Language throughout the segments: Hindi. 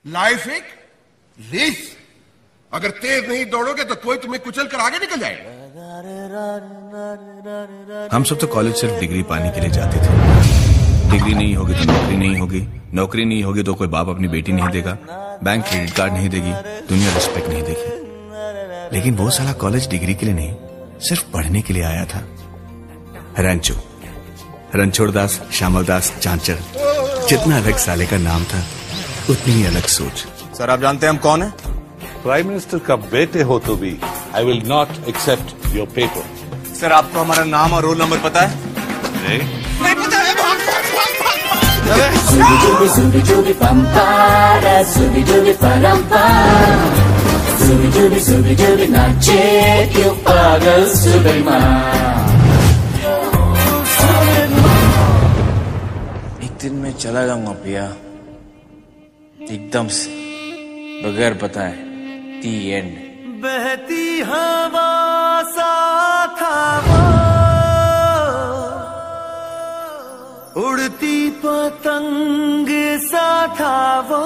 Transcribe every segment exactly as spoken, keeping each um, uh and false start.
लाइफ एक रेस, अगर तेज नहीं दौड़ोगे तो कोई तुम्हें कुचल कर आगे निकल जाएगा। हम सब तो कॉलेज सिर्फ डिग्री पाने के लिए जाते थे। डिग्री नहीं होगी तो नौकरी नहीं होगी, नौकरी नहीं होगी तो कोई बाप अपनी बेटी नहीं देगा, बैंक क्रेडिट कार्ड नहीं देगी, दुनिया रिस्पेक्ट नहीं देगी। लेकिन वो साला कॉलेज डिग्री के लिए नहीं, सिर्फ पढ़ने के लिए आया था। रंचो, रणछोड़ दास, श्यामल दास, चांचर, जितना अलग साले का नाम था उतनी ही अलग सोच। सर आप जानते हैं हम कौन है? प्राइम मिनिस्टर का बेटे हो तो भी I will not accept your paper. Sir आपको हमारा नाम और रोल नंबर पता है? नहीं, नहीं पता है। Zubi zubi zubi pampara, zubi zubi parampa, zubi zubi zubi zubi nache क्यों पागल सुलेमा। एक दिन मैं चला जाऊंगा पिया, एकदम से, बगैर बताए। The end. बहती हवा सा था वो, उड़ती पतंग सा था वो,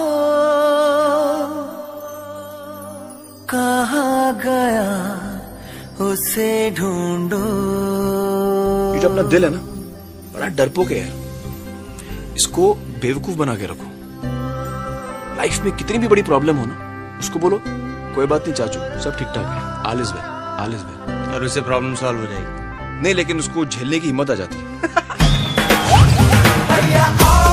कहाँ गया उसे ढूंढो। ये जो अपना दिल है ना, बड़ा डरपोक है यार, इसको बेवकूफ बना के रखो। लाइफ में कितनी भी बड़ी प्रॉब्लम हो ना, उसको बोलो कोई बात नहीं चाचू, सब ठीक ठाक है, all is well, all is well, और उससे प्रॉब्लम सॉल्व हो जाएगी। नहीं लेकिन उसको झेलने की हिम्मत आ जाती है। Yeah.